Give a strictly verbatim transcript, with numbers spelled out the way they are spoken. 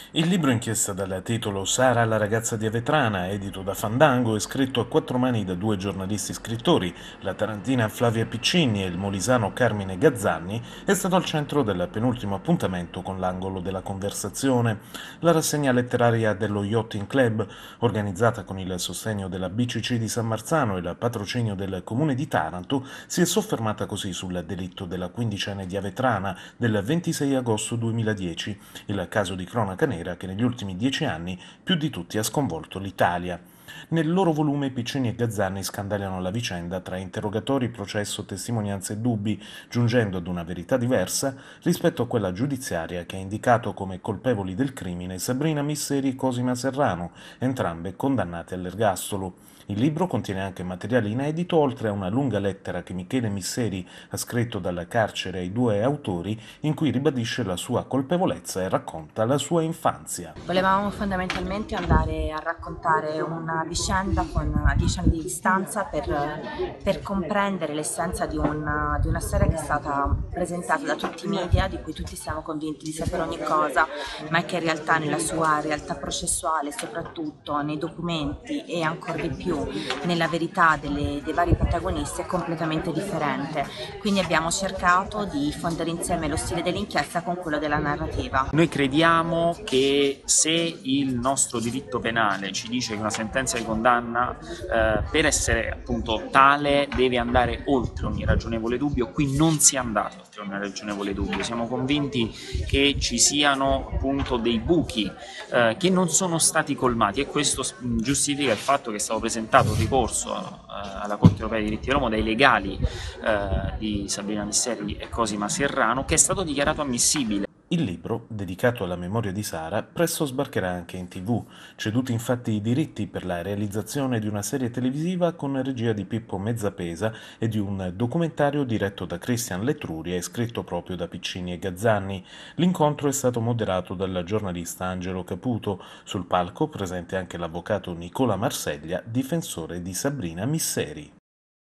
Il libro inchiesta dal titolo Sara, la ragazza di Avetrana, edito da Fandango e scritto a quattro mani da due giornalisti scrittori, la tarantina Flavia Piccini e il molisano Carmine Gazzanni, è stato al centro del penultimo appuntamento con l'angolo della conversazione. La rassegna letteraria dello Yachting Club, organizzata con il sostegno della B C C di San Marzano e il patrocinio del Comune di Taranto, si è soffermata così sul delitto della quindicenne di Avetrana del ventisei agosto duemiladieci, il caso di cronaca nera che negli ultimi dieci anni più di tutti ha sconvolto l'Italia. Nel loro volume Piccini e Gazzanni scandagliano la vicenda tra interrogatori, processo, testimonianze e dubbi, giungendo ad una verità diversa rispetto a quella giudiziaria che ha indicato come colpevoli del crimine Sabrina Misseri e Cosima Serrano, entrambe condannate all'ergastolo. Il libro contiene anche materiale inedito, oltre a una lunga lettera che Michele Misseri ha scritto dal carcere ai due autori, in cui ribadisce la sua colpevolezza e racconta la sua infanzia. Volevamo fondamentalmente andare a raccontare una vicenda con dieci anni di distanza per, per comprendere l'essenza di una, di una storia che è stata presentata da tutti i media, di cui tutti siamo convinti di sapere ogni cosa, ma che in realtà nella sua realtà processuale, soprattutto nei documenti e ancora di più nella verità delle, dei vari protagonisti, è completamente differente. Quindi abbiamo cercato di fondere insieme lo stile dell'inchiesta con quello della narrativa. Noi crediamo che se il nostro diritto penale ci dice che una sentenza di condanna eh, per essere appunto tale deve andare oltre ogni ragionevole dubbio, qui non si è andato oltre ogni ragionevole dubbio. Siamo convinti che ci siano appunto dei buchi eh, che non sono stati colmati, e questo giustifica il fatto che è stato presentato un ricorso eh, alla Corte Europea dei diritti dell'uomo dai legali eh, di Sabrina Misseri e Cosima Serrano, che è stato dichiarato ammissibile. Il libro, dedicato alla memoria di Sara, presto sbarcherà anche in tivù, ceduti infatti i diritti per la realizzazione di una serie televisiva con regia di Pippo Mezzapesa e di un documentario diretto da Christian Letruria e scritto proprio da Piccini e Gazzanni. L'incontro è stato moderato dal giornalista Angelo Caputo, sul palco presente anche l'avvocato Nicola Marseglia, difensore di Sabrina Misseri.